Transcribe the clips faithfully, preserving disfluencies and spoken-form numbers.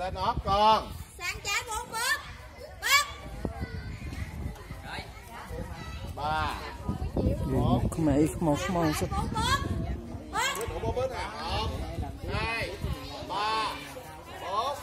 lên nót con. Sang trái bốn bước. Bước. Ba. Không mày không không Bốn bước. Bước. Đủ bốn bước nè. Một, hai, ba, bốn.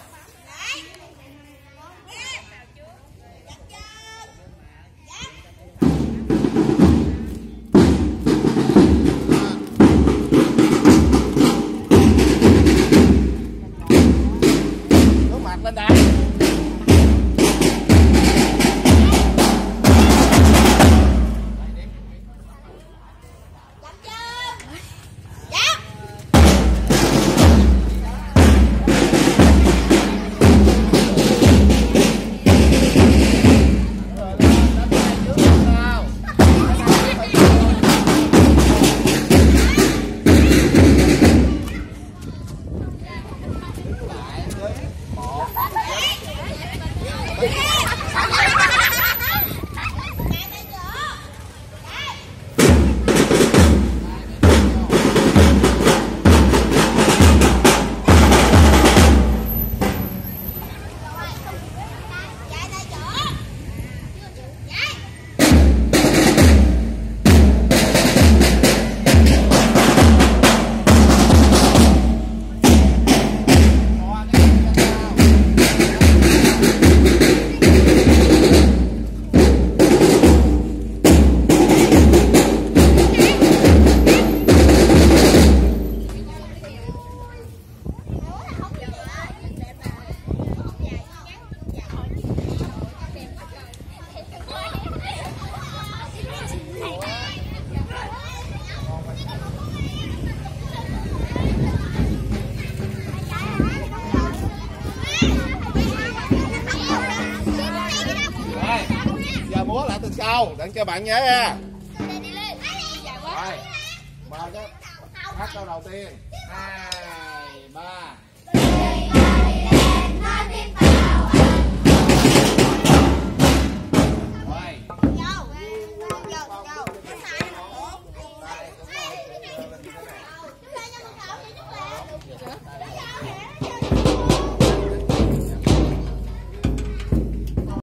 Mặt lên đây. Giờ múa lại từ sau để cho bạn nhớ nha. Rồi, mời cái hát câu đầu tiên. Hai, ba.